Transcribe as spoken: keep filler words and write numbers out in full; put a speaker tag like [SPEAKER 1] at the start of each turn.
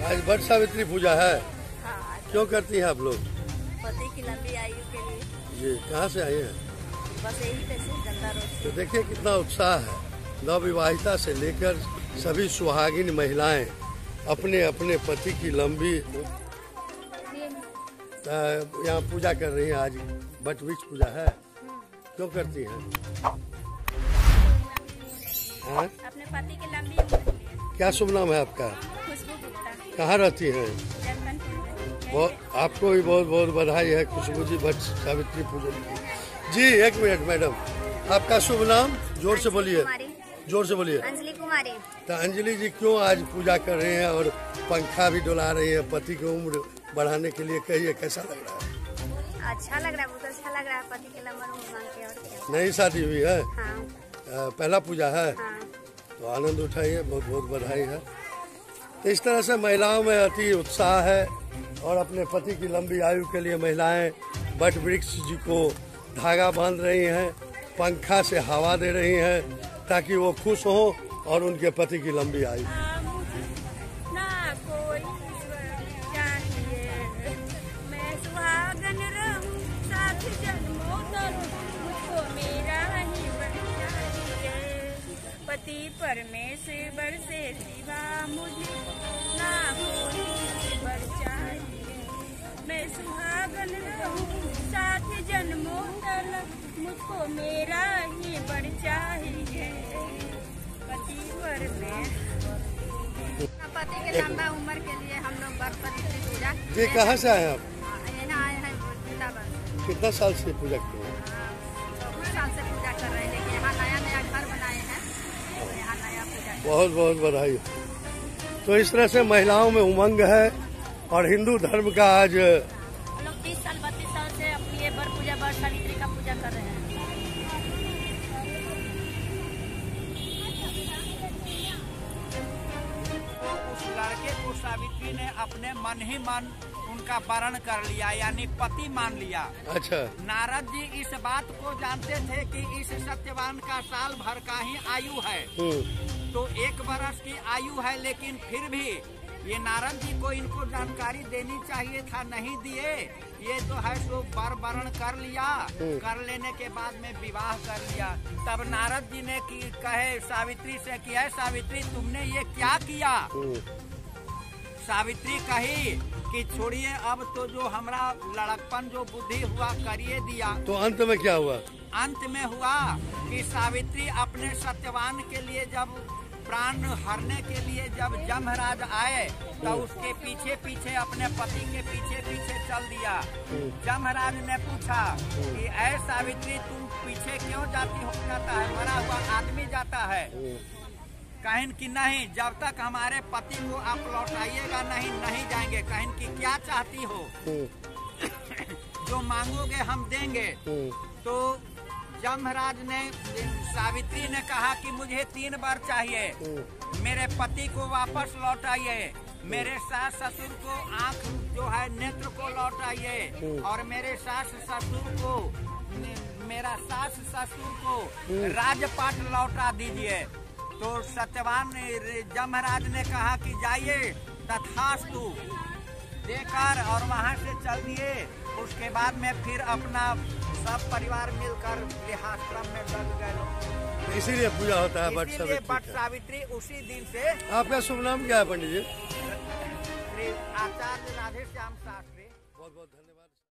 [SPEAKER 1] आज वट सावित्री पूजा है।
[SPEAKER 2] हाँ,
[SPEAKER 1] क्यों करती हैं आप लोग?
[SPEAKER 2] पति की लंबी आयु के लिए।
[SPEAKER 1] जी, कहाँ से आए हैं?
[SPEAKER 2] बस यही पैसे जनता रोड से।
[SPEAKER 1] तो देखिए कितना उत्साह है। नवविवाहिता से लेकर सभी सुहागिन महिलाएं अपने अपने पति की लंबी यहाँ पूजा कर रही हैं। आज वट वृक्ष पूजा है। क्यों करती हैं? हाँ?
[SPEAKER 2] अपने पति की लंबी उम्र के लिए।
[SPEAKER 1] क्या शुभ नाम है आपका?
[SPEAKER 2] खुशबू गुप्ता।
[SPEAKER 1] कहाँ रहती हैं?
[SPEAKER 2] जगदलपुर।
[SPEAKER 1] बहुत आपको भी बहुत बहुत बधाई है खुशबू जी वट सावित्री पूजन की। जी एक मिनट मैडम, आपका शुभ नाम जोर से बोलिए, जोर से बोलिए।
[SPEAKER 2] अंजलि कुमारी।
[SPEAKER 1] तो अंजलि जी क्यों आज पूजा कर रहे हैं और पंखा भी डुला रही है पति की उम्र बढ़ाने के लिए? कहिए कैसा लग रहा है?
[SPEAKER 2] अच्छा लग रहा है, बहुत अच्छा लग रहा है। पति के लंबी उम्र मांग के। और क्या?
[SPEAKER 1] नई शादी हुई है?
[SPEAKER 2] हाँ।
[SPEAKER 1] पहला पूजा है।
[SPEAKER 2] हाँ।
[SPEAKER 1] तो आनंद उठाइए, बहुत बहुत बधाई है। तो इस तरह से महिलाओं में अति उत्साह है और अपने पति की लंबी आयु के लिए महिलाएं वट वृक्ष जी को धागा बांध रही हैं, पंखा से हवा दे रही हैं ताकि वो खुश हों और उनके पति की लंबी आयु।
[SPEAKER 2] ना कोई चाहिए, मैं सुहागन रहूं साथ जन्मों तक, मुझको मेरा ही बन चाहिए। पति परमेश्वर से सिवा मुझे ना कोई ईश्वर चाहिए। मैं सुहागन रहूं साथ जन्मों तक, मुझको मेरा ही बड़ चाहिए। पति पति के लंबा उम्र के लिए हम लोग वट सावित्री पूजा।
[SPEAKER 1] जी कहाँ से आए आप?
[SPEAKER 2] यहाँ आए हैं वृंदावन।
[SPEAKER 1] कितना साल से पूजा कर रहे हैं?
[SPEAKER 2] कुछ साल से पूजा कर रहे हैं, लेकिन यहाँ नया नया घर बनाए हैं, तो यहाँ नया पूजा।
[SPEAKER 1] बहुत बहुत बधाई। तो इस तरह से महिलाओं में उमंग है और हिंदू धर्म का आज
[SPEAKER 2] हम लोग तीस साल बत्तीस साल से अपनी वर पूजा वट सावित्री का पूजा कर रहे हैं।
[SPEAKER 3] लड़के को सावित्री ने अपने मन ही मन उनका वरण कर लिया, यानी पति मान लिया।
[SPEAKER 1] अच्छा।
[SPEAKER 3] नारद जी इस बात को जानते थे कि इस सत्यवान का साल भर का ही आयु है, तो एक वर्ष की आयु है, लेकिन फिर भी ये नारद जी को इनको जानकारी देनी चाहिए था, नहीं दिए। ये तो है सो वर वरण कर लिया, कर लेने के बाद में विवाह कर लिया। तब नारद जी ने की कहे सावित्री से कि है सावित्री तुमने ये क्या किया? सावित्री कही कि छोड़िए, अब तो जो हमरा लड़कपन जो बुद्धि हुआ करिए दिया।
[SPEAKER 1] तो अंत में क्या हुआ?
[SPEAKER 3] अंत में हुआ कि सावित्री अपने सत्यवान के लिए जब प्राण हरने के लिए जब जमराज आए तो उसके पीछे पीछे अपने पति के पीछे पीछे चल दिया। जमराज ने पूछा कि ऐ सावित्री तुम पीछे क्यों जाती हो जाता है, मरा हुआ आदमी जाता है। कहीं कि नहीं, जब तक हमारे पति को आप लौटाइएगा नहीं नहीं जाएंगे। कहीं कि क्या चाहती हो? जो मांगोगे हम देंगे। तो जमराज ने सावित्री ने कहा कि मुझे तीन बार चाहिए, मेरे पति को वापस लौटाइए, मेरे सास ससुर को आंख जो है नेत्र को लौटाइए, और मेरे सास ससुर को मेरा सास ससुर को राजपाट लौटा दीजिए। तो सत्यवान जमराज ने कहा कि जाइए, तथास्तु देकर और वहाँ से चल दिए। उसके बाद में फिर अपना सब परिवार मिलकर गृहस्थाश्रम में लग गए।
[SPEAKER 1] इसीलिए पूजा होता है वट
[SPEAKER 3] इसीलिए
[SPEAKER 1] सावित्री।
[SPEAKER 3] वट सावित्री उसी दिन से।
[SPEAKER 1] आपका शुभ नाम क्या है पंडित जी?
[SPEAKER 3] श्री आचार्य राधे श्याम शास्त्री।
[SPEAKER 1] बहुत बहुत धन्यवाद।